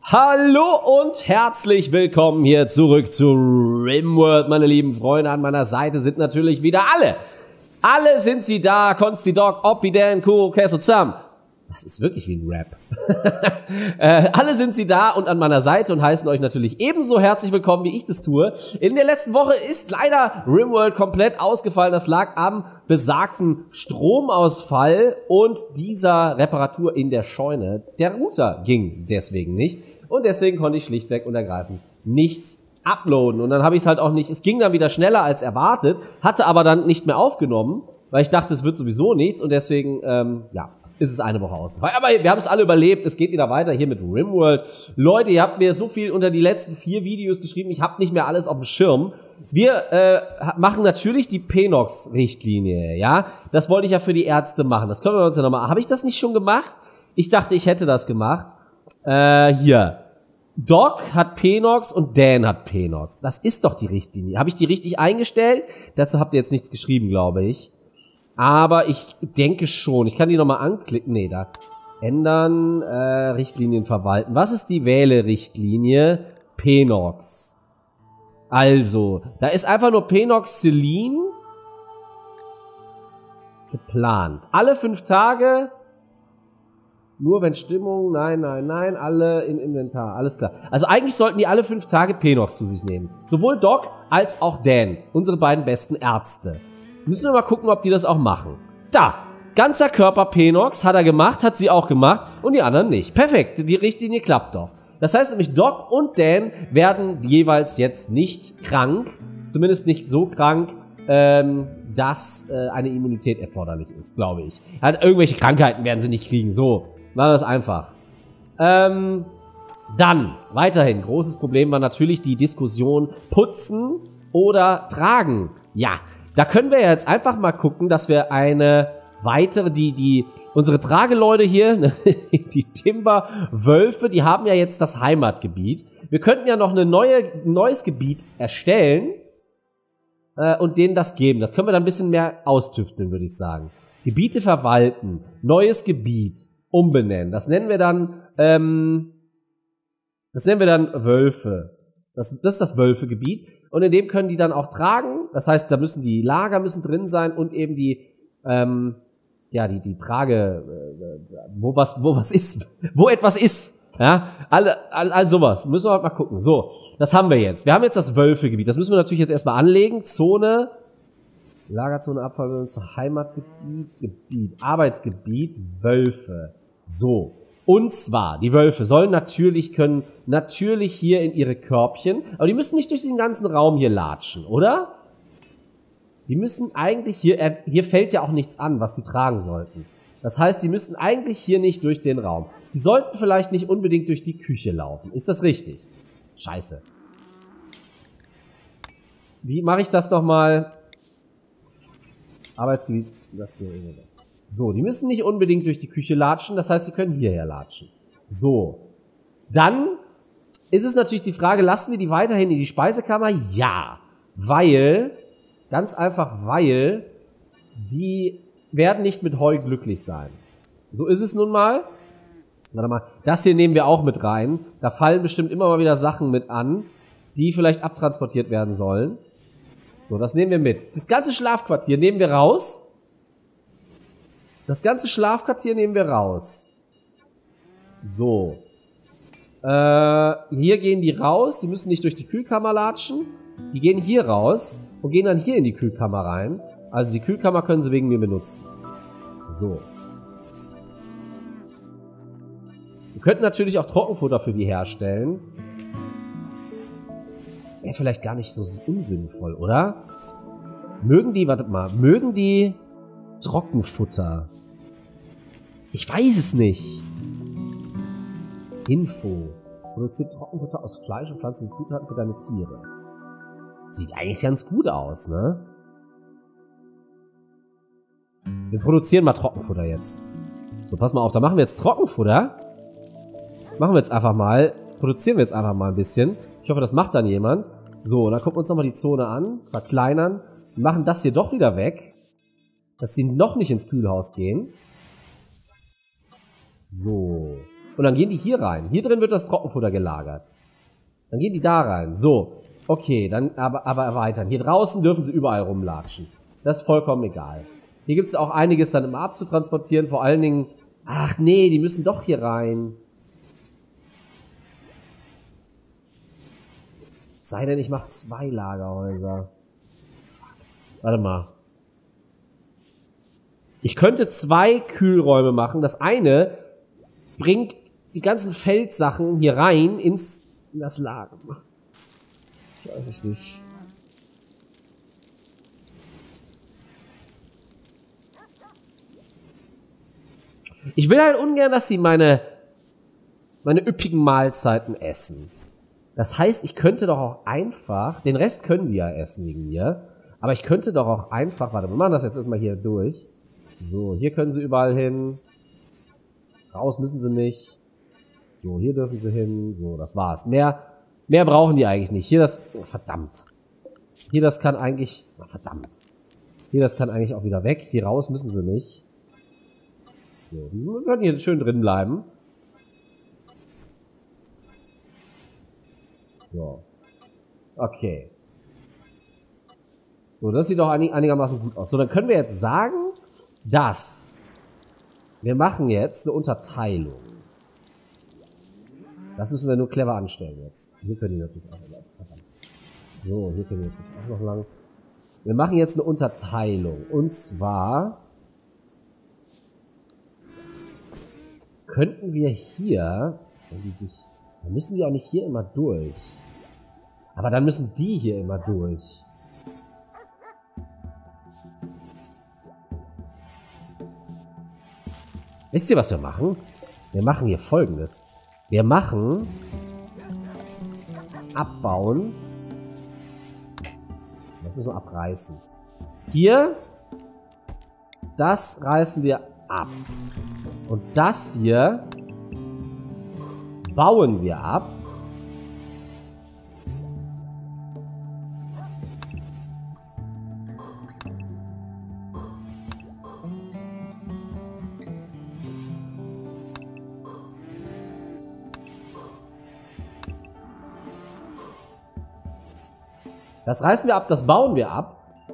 Hallo und herzlich willkommen hier zurück zu RimWorld, meine lieben Freunde. An meiner Seite sind natürlich wieder alle. Alle sind sie da. Konsti Dog, Oppi Dan, Kuro, Kesso Zam. Das ist wirklich wie ein Rap. Alle sind sie da und an meiner Seite und heißen euch natürlich ebenso herzlich willkommen, wie ich das tue. In der letzten Woche ist leider RimWorld komplett ausgefallen. Das lag am besagten Stromausfall und dieser Reparatur in der Scheune. Der Router ging deswegen nicht und deswegen konnte ich schlichtweg und ergreifend nichts uploaden. Und dann habe ich es halt auch nicht, es ging dann wieder schneller als erwartet, hatte aber dann nicht mehr aufgenommen, weil ich dachte, es wird sowieso nichts und deswegen, ist es eine Woche ausgefallen. Aber wir haben es alle überlebt. Es geht wieder weiter hier mit RimWorld. Leute, ihr habt mir so viel unter die letzten 4 Videos geschrieben. Ich habe nicht mehr alles auf dem Schirm. Wir machen natürlich die PNOx-Richtlinie, ja. Das wollte ich ja für die Ärzte machen. Das können wir uns ja nochmal. Habe ich das nicht schon gemacht? Ich dachte, ich hätte das gemacht. Hier. Doc hat PNOx und Dan hat PNOx. Das ist doch die Richtlinie. Habe ich die richtig eingestellt? Dazu habt ihr jetzt nichts geschrieben, glaube ich. Aber ich denke schon. Ich kann die nochmal anklicken. Nee, da. Ändern, Richtlinien verwalten. Was ist die Wähle-Richtlinie? PNOx. Also, da ist einfach nur Penoxylin geplant. Alle 5 Tage. Nur wenn Stimmung, nein, alle im Inventar. Alles klar. Also eigentlich sollten die alle 5 Tage PNOx zu sich nehmen. Sowohl Doc als auch Dan. Unsere beiden besten Ärzte. Müssen wir mal gucken, ob die das auch machen. Da, ganzer Körper PNOx hat er gemacht, hat sie auch gemacht und die anderen nicht. Perfekt, die Richtlinie klappt doch. Das heißt nämlich, Doc und Dan werden jeweils jetzt nicht krank, zumindest nicht so krank, dass eine Immunität erforderlich ist, glaube ich. Halt, irgendwelche Krankheiten werden sie nicht kriegen, so, machen wir das einfach. Dann, weiterhin, großes Problem war natürlich die Diskussion putzen oder tragen. Ja, da können wir jetzt einfach mal gucken, dass wir eine weitere, unsere Trageleute hier, die Timberwölfe, die haben ja jetzt das Heimatgebiet. Wir könnten ja noch ein neues Gebiet erstellen und denen das geben. Das können wir dann ein bisschen mehr austüfteln, würde ich sagen. Gebiete verwalten, neues Gebiet, umbenennen. Das nennen wir dann Wölfe. Das ist das Wölfegebiet. Und in dem können die dann auch tragen. Das heißt, da müssen die Lager drin sein und eben die Trage, wo etwas ist. Ja, all sowas. Müssen wir halt mal gucken. So, das haben wir jetzt. Wir haben jetzt das Wölfegebiet. Das müssen wir natürlich jetzt erstmal anlegen. Zone, Lagerzone, Abfallzone, Heimatgebiet, Gebiet, Arbeitsgebiet, Wölfe. So. Und zwar, die Wölfe sollen können natürlich hier in ihre Körbchen, aber die müssen nicht durch den ganzen Raum hier latschen, oder? Die müssen eigentlich hier fällt ja auch nichts an, was die tragen sollten. Das heißt, die müssen eigentlich hier nicht durch den Raum. Die sollten vielleicht nicht unbedingt durch die Küche laufen. Ist das richtig? Scheiße. Wie mache ich das nochmal? Arbeitsgebiet, das hier irgendwie. So, die müssen nicht unbedingt durch die Küche latschen, das heißt, sie können hierher latschen. So, dann ist es natürlich die Frage, lassen wir die weiterhin in die Speisekammer? Ja, ganz einfach weil, die werden nicht mit Heu glücklich sein. So ist es nun mal. Warte mal, das hier nehmen wir auch mit rein. Da fallen bestimmt immer mal wieder Sachen mit an, die vielleicht abtransportiert werden sollen. So, das nehmen wir mit. Das ganze Schlafquartier nehmen wir raus. So. Hier gehen die raus. Die müssen nicht durch die Kühlkammer latschen. Die gehen hier raus und gehen dann hier in die Kühlkammer rein. Also die Kühlkammer können sie wegen mir benutzen. So. Wir könnten natürlich auch Trockenfutter für die herstellen. Wäre vielleicht gar nicht so unsinnvoll, oder? Mögen die Trockenfutter? Ich weiß es nicht. Info. Produziert Trockenfutter aus Fleisch und pflanzlichen Zutaten für deine Tiere. Sieht eigentlich ganz gut aus, ne? Wir produzieren mal Trockenfutter jetzt. So, pass mal auf, da machen wir jetzt Trockenfutter. Produzieren wir jetzt einfach mal ein bisschen. Ich hoffe, das macht dann jemand. So, dann gucken wir uns nochmal die Zone an. Verkleinern. Wir machen das hier doch wieder weg. Dass die noch nicht ins Kühlhaus gehen. So. Und dann gehen die hier rein. Hier drin wird das Trockenfutter gelagert. Dann gehen die da rein. So. Okay, dann aber erweitern. Hier draußen dürfen sie überall rumlatschen. Das ist vollkommen egal. Hier gibt es auch einiges dann immer abzutransportieren. Vor allen Dingen... Ach nee, die müssen doch hier rein. Sei denn, ich mache 2 Lagerhäuser. Warte mal. Ich könnte 2 Kühlräume machen. Das eine bringt die ganzen Feldsachen hier rein in das Lager. Ich weiß es nicht. Ich will halt ungern, dass sie meine üppigen Mahlzeiten essen. Das heißt, ich könnte doch auch einfach, den Rest können sie ja essen wegen mir, aber ich könnte doch auch einfach, warte, wir machen das jetzt erstmal hier durch. So, hier können sie überall hin. Raus müssen sie nicht. So, hier dürfen sie hin. So, das war's. Mehr brauchen die eigentlich nicht. Hier das, oh, verdammt. Hier das kann eigentlich, oh, verdammt. Hier das kann eigentlich auch wieder weg. Hier raus müssen sie nicht. So, die können hier schön drin bleiben. So. Okay. So, das sieht doch einigermaßen gut aus. So, dann können wir jetzt sagen, dass wir machen jetzt eine Unterteilung. Das müssen wir nur clever anstellen jetzt. Hier können die natürlich auch noch lang. So, hier können die natürlich auch noch lang. Wir machen jetzt eine Unterteilung. Und zwar könnten wir hier, dann müssen die auch nicht hier immer durch. Aber dann müssen die hier immer durch. Wisst ihr, was wir machen? Wir machen hier Folgendes. Wir machen abbauen. Das müssen wir abreißen. Hier, das reißen wir ab. Und das hier bauen wir ab. Das reißen wir ab, das bauen wir ab.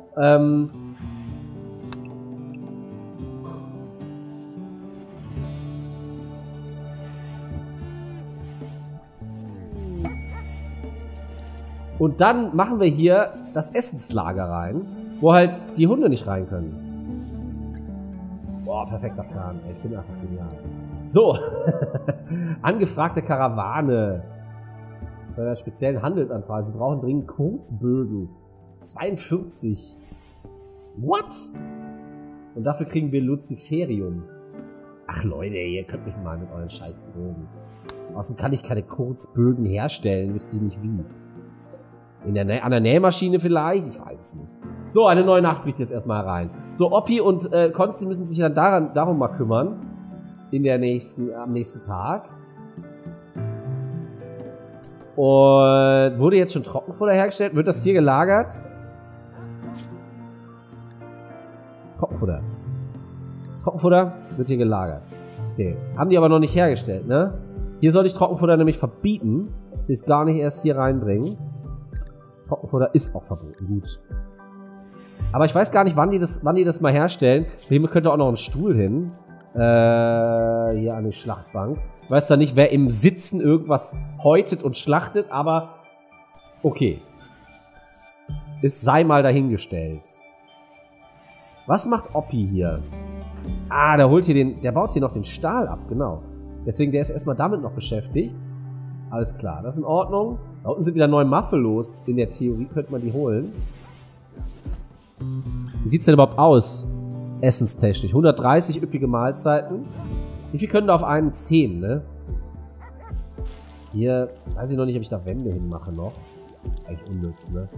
Und dann machen wir hier das Essenslager rein, wo halt die Hunde nicht rein können. Boah, perfekter Plan. Ich bin einfach genial. So. Angefragte Karawane. Bei einer speziellen Handelsanfrage. Sie brauchen dringend Kurzbögen. 42. What? Und dafür kriegen wir Luciferium. Ach Leute, ihr könnt mich mal mit euren scheiß Drogen. Außerdem kann ich keine Kurzbögen herstellen. Wüsste ich nicht wie. An der Nähmaschine vielleicht? Ich weiß es nicht. So, eine neue Nacht bricht jetzt erstmal rein. So, Oppi und Konsti müssen sich dann darum mal kümmern. Am nächsten Tag. Und wurde jetzt schon Trockenfutter hergestellt? Wird das hier gelagert? Trockenfutter. Trockenfutter wird hier gelagert. Okay. Haben die aber noch nicht hergestellt, ne? Hier soll ich Trockenfutter nämlich verbieten. Sie es gar nicht erst hier reinbringen. Trockenfutter ist auch verboten. Gut. Aber ich weiß gar nicht, wann die das mal herstellen. Hier könnte auch noch ein Stuhl hin. Hier an die Schlachtbank. Ich weiß zwar nicht, wer im Sitzen irgendwas häutet und schlachtet, aber okay. Es sei mal dahingestellt. Was macht Oppi hier? Ah, der baut hier noch den Stahl ab, genau. Deswegen, der ist erstmal damit noch beschäftigt. Alles klar, das ist in Ordnung. Da unten sind wieder 9 Muffalos. In der Theorie könnte man die holen. Wie sieht's denn überhaupt aus? Essenstechnisch. 130 üppige Mahlzeiten. Wie viel können da auf einen 10, ne? Hier, weiß ich noch nicht, ob ich da Wände hinmache noch. Eigentlich unnütz, ne?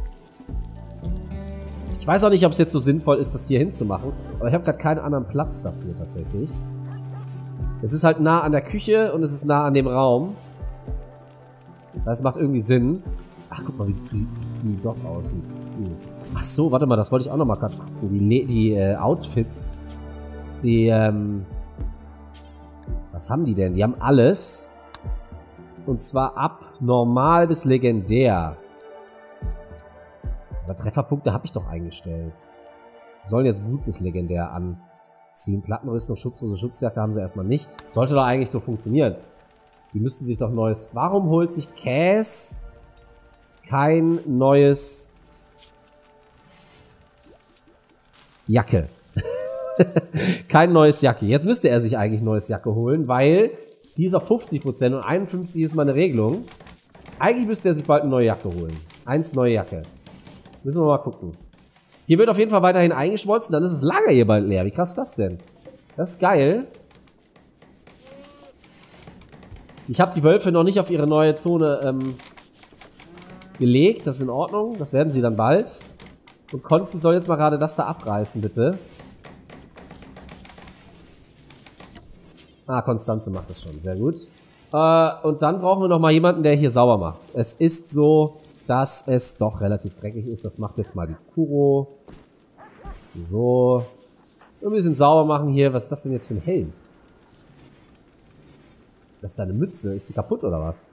Ich weiß auch nicht, ob es jetzt so sinnvoll ist, das hier hinzumachen. Aber ich habe gerade keinen anderen Platz dafür, tatsächlich. Es ist halt nah an der Küche und es ist nah an dem Raum. Das macht irgendwie Sinn. Ach, guck mal, wie die Dock aussieht. Ach so, warte mal, das wollte ich auch noch mal gerade gucken. Die Outfits, warte Was haben die denn? Die haben alles. Und zwar ab normal bis legendär. Aber Trefferpunkte habe ich doch eingestellt. Die sollen jetzt gut bis legendär anziehen. Plattenrüstung, schutzlose Schutzjacke haben sie erstmal nicht. Sollte doch eigentlich so funktionieren. Die müssten sich doch neues... Warum holt sich Cass kein neues Jacke? Kein neues Jacke. Jetzt müsste er sich eigentlich neues Jacke holen, weil die ist auf 50% und 51 ist meine Regelung. Eigentlich müsste er sich bald eine neue Jacke holen. 1 neue Jacke. Müssen wir mal gucken. Hier wird auf jeden Fall weiterhin eingeschmolzen, dann ist das Lager hier bald leer. Wie krass ist das denn? Das ist geil. Ich habe die Wölfe noch nicht auf ihre neue Zone gelegt. Das ist in Ordnung. Das werden sie dann bald. Und Konsti soll jetzt mal gerade das da abreißen, bitte. Ah, Konstanze macht das schon. Sehr gut. Und dann brauchen wir noch mal jemanden, der hier sauber macht. Es ist so, dass es doch relativ dreckig ist. Das macht jetzt mal die Kuro. So. Ein bisschen sauber machen hier. Was ist das denn jetzt für ein Helm? Das ist deine Mütze. Ist die kaputt oder was?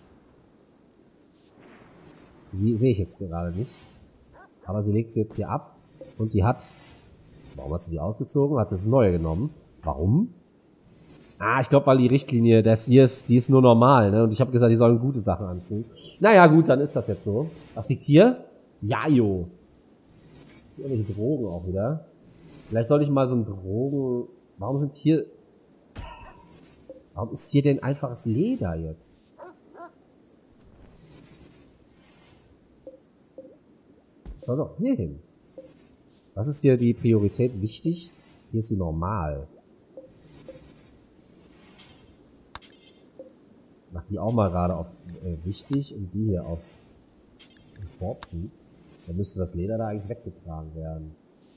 Sie sehe ich jetzt gerade nicht. Aber sie legt sie jetzt hier ab. Und die hat... Warum hat sie die ausgezogen? Hat sie das neue genommen. Warum? Ah, ich glaube, weil die Richtlinie, die ist nur normal, ne? Und ich habe gesagt, die sollen gute Sachen anziehen. Naja, gut, dann ist das jetzt so. Was liegt hier? Jajo. Das sind irgendwelche Drogen auch wieder. Vielleicht sollte ich mal so ein Drogen... Warum ist hier denn einfaches Leder jetzt? Das soll doch hier hin. Was ist hier die Priorität wichtig? Hier ist sie normal. Mach die auch mal gerade auf wichtig und die hier auf bevorzugt. Dann müsste das Leder da eigentlich weggetragen werden.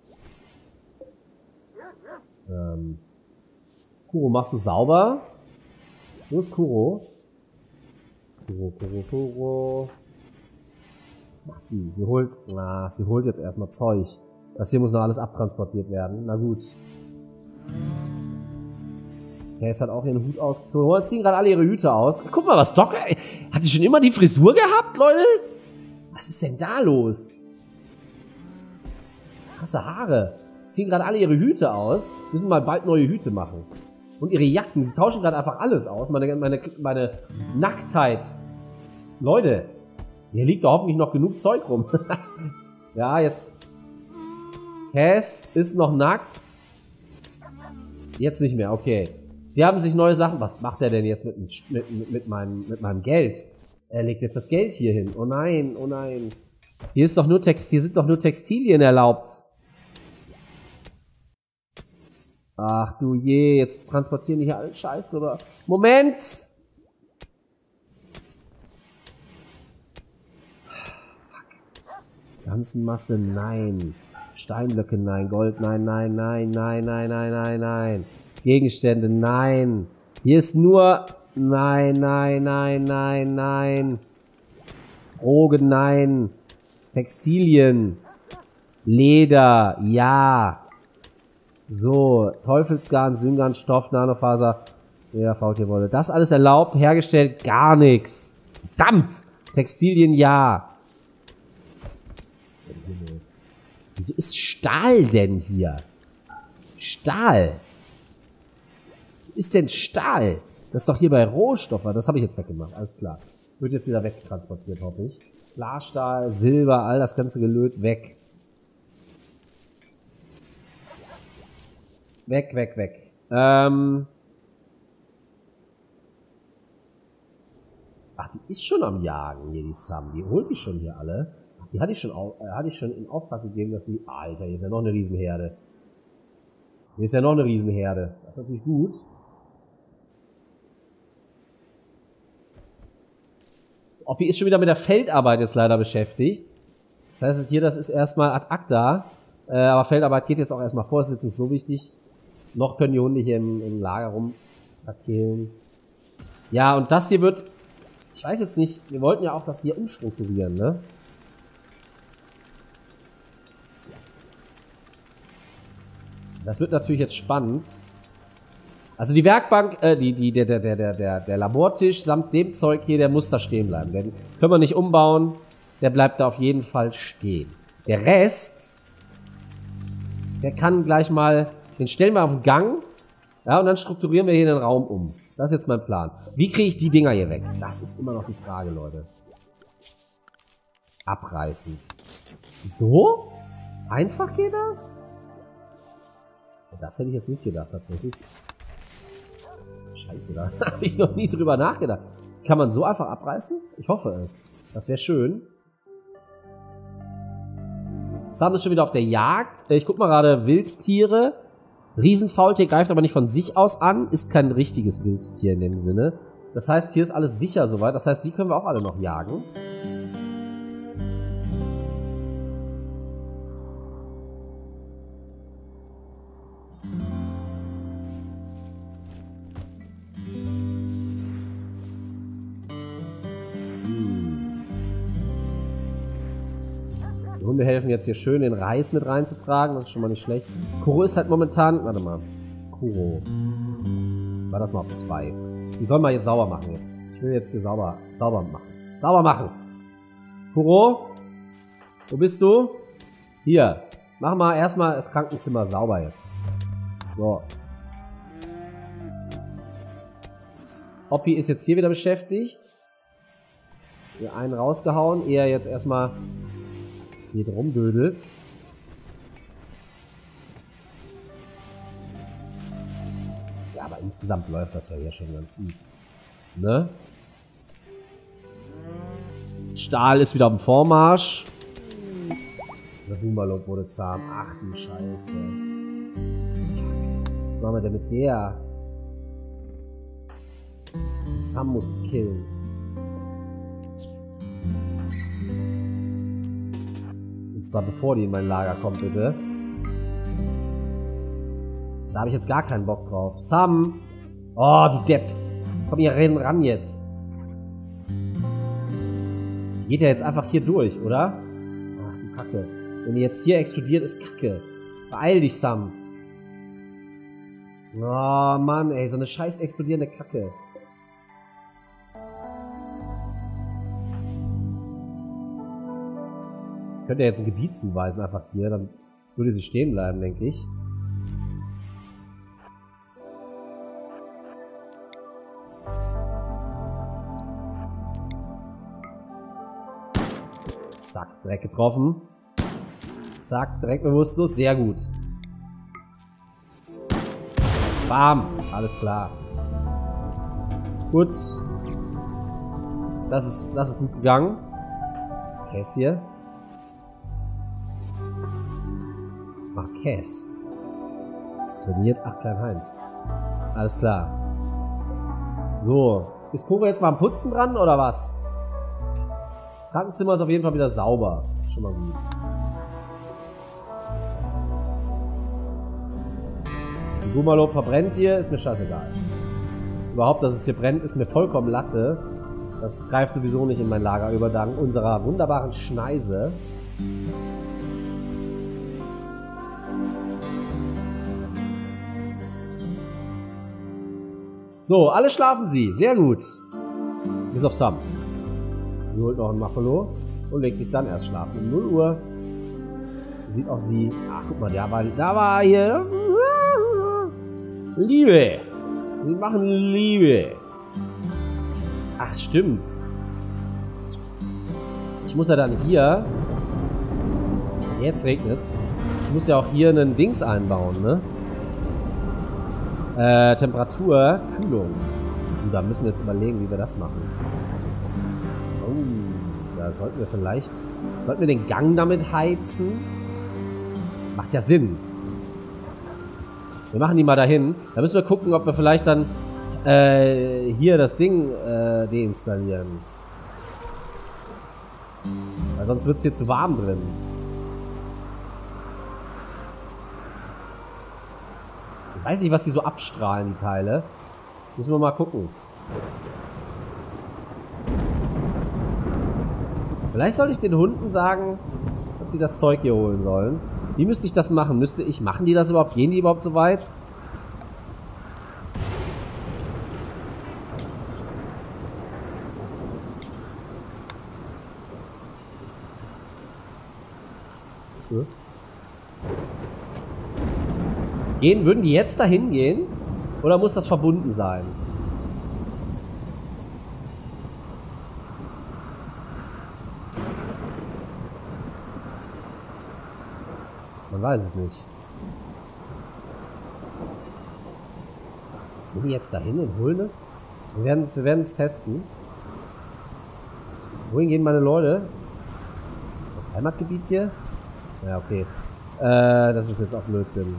Kuro, machst du sauber? Wo ist Kuro? Kuro. Was macht sie? Sie holt jetzt erstmal Zeug. Das hier muss noch alles abtransportiert werden. Na gut. Okay, es hat auch ihren Hut aufgezogen. Jetzt ziehen gerade alle ihre Hüte aus. Guck mal, was Doc... Hat die schon immer die Frisur gehabt, Leute? Was ist denn da los? Krasse Haare. Ziehen gerade alle ihre Hüte aus. Müssen mal bald neue Hüte machen. Und ihre Jacken. Sie tauschen gerade einfach alles aus. Meine Nacktheit. Leute. Hier liegt doch hoffentlich noch genug Zeug rum. Ja, jetzt... Cass ist noch nackt. Jetzt nicht mehr, okay. Sie haben sich neue Sachen... Was macht er denn jetzt mit meinem Geld? Er legt jetzt das Geld hier hin. Oh nein, oh nein. Hier sind doch nur Textilien erlaubt. Ach du je, jetzt transportieren die hier allen Scheiß rüber. Moment! Fuck. Ganzenmasse, nein. Steinblöcke, nein. Gold, nein. Gegenstände, nein. Hier ist nur... Nein. Drogen, nein. Textilien. Leder, ja. So, Teufelsgarn, Syngarn, Stoff, Nanofaser, ja, Faultierwolle. Das alles erlaubt, hergestellt, gar nichts. Verdammt! Textilien, ja. Was ist denn hier los? Wieso ist Stahl denn hier? Stahl? Wo ist denn Stahl? Das ist doch hier bei Rohstoffe. Das habe ich jetzt weggemacht, alles klar. Wird jetzt wieder wegtransportiert, hoffe ich. Klarstahl, Silber, all das ganze Gelöt weg. Weg. Ach, die ist schon am Jagen hier, die Sam. Die holt die schon hier alle. Ach, die hatte ich schon in Auftrag gegeben, dass sie... Alter, hier ist ja noch eine Riesenherde. Das ist natürlich gut. Oppi ist schon wieder mit der Feldarbeit jetzt leider beschäftigt. Das heißt, das ist erstmal ad acta. Aber Feldarbeit geht jetzt auch erstmal vor, ist jetzt nicht so wichtig. Noch können die Hunde hier im Lager rumkehlen. Ja, und das hier wird... Ich weiß jetzt nicht, wir wollten ja auch das hier umstrukturieren, ne? Das wird natürlich jetzt spannend. Also die Werkbank, der Labortisch samt dem Zeug hier, der muss da stehen bleiben. Den können wir nicht umbauen. Der bleibt da auf jeden Fall stehen. Der Rest, der kann gleich mal, den stellen wir auf den Gang. Ja, und dann strukturieren wir hier den Raum um. Das ist jetzt mein Plan. Wie kriege ich die Dinger hier weg? Das ist immer noch die Frage, Leute. Abreißen. So? Einfach geht das? Das hätte ich jetzt nicht gedacht, tatsächlich. Scheiße, da habe ich noch nie drüber nachgedacht. Kann man so einfach abreißen? Ich hoffe es. Das wäre schön. Sam ist schon wieder auf der Jagd. Ich guck mal gerade, Wildtiere. Riesenfaultier greift aber nicht von sich aus an. Ist kein richtiges Wildtier in dem Sinne. Das heißt, hier ist alles sicher soweit. Das heißt, die können wir auch alle noch jagen. Die Hunde helfen jetzt hier schön, den Reis mit reinzutragen. Das ist schon mal nicht schlecht. Kuro ist halt momentan... Warte mal. Kuro. War das mal auf 2. Die sollen wir jetzt sauber machen jetzt. Ich will jetzt hier sauber machen. Sauber machen! Kuro? Wo bist du? Hier. Mach mal erstmal das Krankenzimmer sauber jetzt. So. Oppi ist jetzt hier wieder beschäftigt. Hier einen rausgehauen. Er jetzt erstmal hier drum dödelt. Ja, aber insgesamt läuft das ja hier schon ganz gut. Ne? Stahl ist wieder auf dem Vormarsch. Der Boomerlob wurde zahm. Ach du Scheiße. Was machen wir denn mit der? Sam muss killen. Und zwar bevor die in mein Lager kommt, bitte. Da habe ich jetzt gar keinen Bock drauf. Sam! Oh, du Depp! Komm hier ran jetzt. Geht ja jetzt einfach hier durch, oder? Ach du Kacke. Wenn die jetzt hier explodiert, ist Kacke. Beeil dich, Sam. Oh Mann, ey, so eine scheiß explodierende Kacke. Ich könnte ja jetzt ein Gebiet zuweisen, einfach hier. Dann würde sie stehen bleiben, denke ich. Zack, direkt getroffen. Zack, direkt bewusstlos. Sehr gut. Bam. Alles klar. Gut. Das ist gut gegangen. Cass hier. Was macht Cass? Trainiert. Ach, Klein-Heinz. Alles klar. So. Ist Kuro jetzt mal am Putzen dran, oder was? Das Krankenzimmer ist auf jeden Fall wieder sauber. Schon mal gut. Die Boomerlob verbrennt hier, ist mir scheißegal. Überhaupt, dass es hier brennt, ist mir vollkommen Latte. Das greift sowieso nicht in mein Lager über, dank unserer wunderbaren Schneise. So, alle schlafen sie. Sehr gut. Bis auf Sam. Sie holt noch ein Muffalo und legt sich dann erst schlafen. Um 0 Uhr sieht auch sie... Ach, guck mal, da war hier... Liebe. Sie machen Liebe. Ach, stimmt. Ich muss ja dann hier... Jetzt regnet's. Ich muss ja auch hier einen Dings einbauen, ne? Temperatur, Kühlung. Und da müssen wir jetzt überlegen, wie wir das machen. Oh, da sollten wir vielleicht... Sollten wir den Gang damit heizen? Macht ja Sinn. Wir machen die mal dahin. Da müssen wir gucken, ob wir vielleicht dann hier das Ding deinstallieren. Weil sonst wird es hier zu warm drin. Ich weiß nicht, was die so abstrahlen, die Teile. Müssen wir mal gucken. Vielleicht sollte ich den Hunden sagen, dass sie das Zeug hier holen sollen. Wie müsste ich das machen? Machen die das überhaupt? Gehen die überhaupt so weit? Würden die jetzt dahin gehen? Oder muss das verbunden sein? Man weiß es nicht. Gehen die jetzt dahin und holen es? Wir werden es testen. Wohin gehen meine Leute? Ist das Heimatgebiet hier? Ja, okay. Das ist jetzt auch Blödsinn.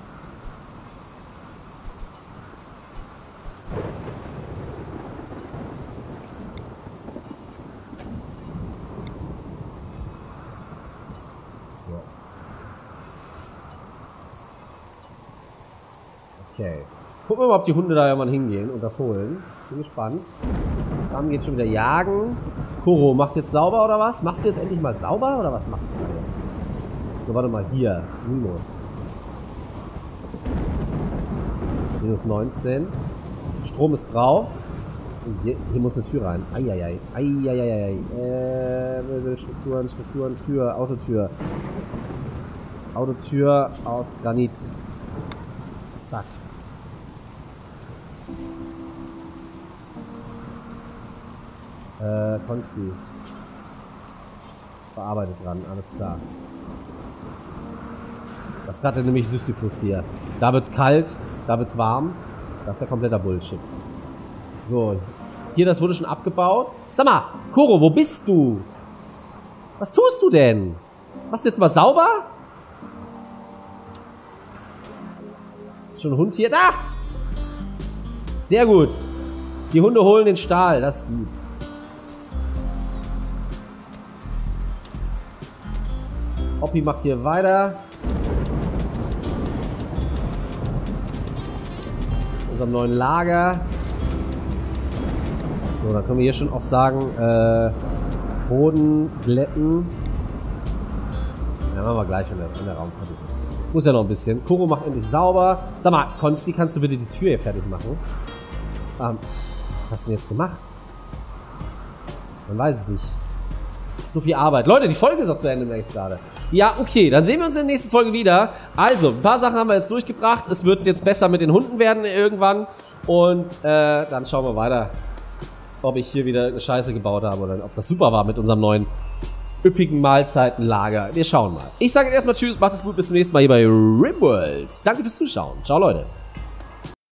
Okay. Gucken wir mal, ob die Hunde da ja mal hingehen und das holen. Bin gespannt. Sam geht schon wieder jagen. Koro macht jetzt sauber oder was? Machst du jetzt endlich mal sauber oder was machst du da jetzt? So, warte mal, hier. Minus 19. Strom ist drauf. Und hier muss eine Tür rein. Eieiei. Eieiei. Strukturen, Tür, Autotür. Autotür aus Granit. Zack. Konsti. Verarbeitet dran, alles klar. Das gerade nämlich Sisyphus hier. Da wird's kalt, da wird's warm. Das ist ja kompletter Bullshit. So. Hier, das wurde schon abgebaut. Sag mal, Koro, wo bist du? Was tust du denn? Machst du jetzt mal sauber? Schon ein Hund hier? Da! Sehr gut. Die Hunde holen den Stahl, das ist gut. Oppi macht hier weiter. Unserem neuen Lager. So, dann können wir hier schon auch sagen, Boden glätten. Ja, machen wir gleich, wenn der Raum fertig ist. Muss ja noch ein bisschen. Koro macht endlich sauber. Sag mal, Konsti, kannst du bitte die Tür hier fertig machen? Was hast du denn jetzt gemacht? Man weiß es nicht. So viel Arbeit. Leute, die Folge ist auch zu Ende, merke ich gerade. Ja, okay, dann sehen wir uns in der nächsten Folge wieder. Also, ein paar Sachen haben wir jetzt durchgebracht. Es wird jetzt besser mit den Hunden werden irgendwann. Und dann schauen wir weiter, ob ich hier wieder eine Scheiße gebaut habe oder ob das super war mit unserem neuen üppigen Mahlzeitenlager. Wir schauen mal. Ich sage jetzt erstmal Tschüss, macht es gut, bis zum nächsten Mal hier bei RimWorld. Danke fürs Zuschauen. Ciao, Leute.